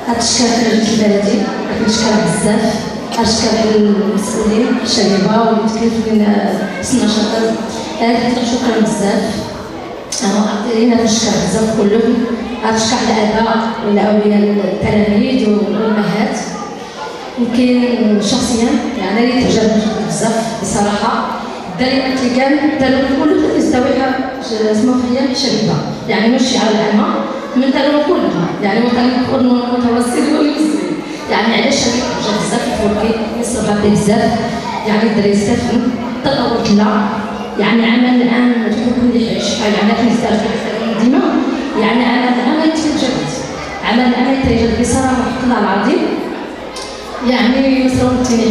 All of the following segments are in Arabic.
هاد الشكل كنجبد البلدي كنشكرها بزاف. اشكر المسؤولين الشبيبه واللي تكلفوا لنا سنا شاطر. شكرا بزاف. انا نشكر بزاف كلهم. نشكر الاباء والاولياء التلاميذ والامهات. يمكن شخصيا يعني اللي تعجبني بزاف بصراحه الدليل اللي كان داروا كل الزوايا اسمها خيام الشبيبه، يعني ماشي على العامه من داروا كلها، يعني متوسط ومسلم. يعني علاش الشبيبه جا بزاف الفولكي يصرف بزاف، يعني الدراري يستافدوا تطورت لها. يعني عمل الان كل اللي يعيش يعني كنستافد ديما. يعني عمل الان يتجدد، عمل الان يتجدد بصراحه الله العظيم. يعني مثلا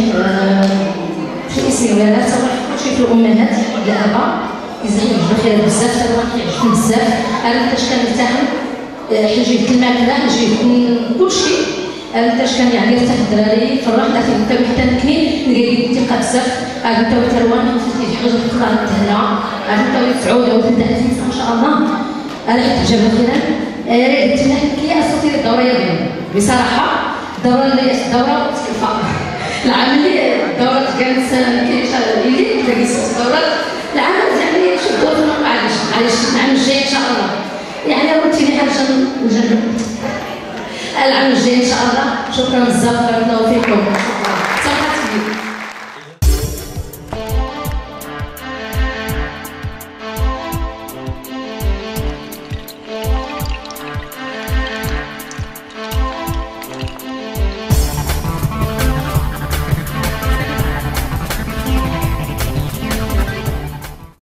في اسم الولادات كلشي في الامهات الاباء يزيدوا بخير بزاف، كيعجبني بزاف. انا حتى كان نتاعهم حاجه الماكله حاجه كلشي. انا كان يعني يرتاح الدراري فرح لكن انت حتى نكني نلقى الثقه بزاف. انت وتروان في حاجه تطلع التهلا انت وتعود او تبدا ما شاء الله. انا حتى عجبني خيرا. قلت لها كي اساطير الدوره ديالي بصراحه الدوره تكلفه العام اللي الدورات كانت اللي تلاقي 6 دورات العام يعني شدوا في معليش العام الجاي ان شاء الله. يعني روتيني حاجه نجرب العام الجاي ان شاء الله. شكرا بزاف بارك الله فيكم.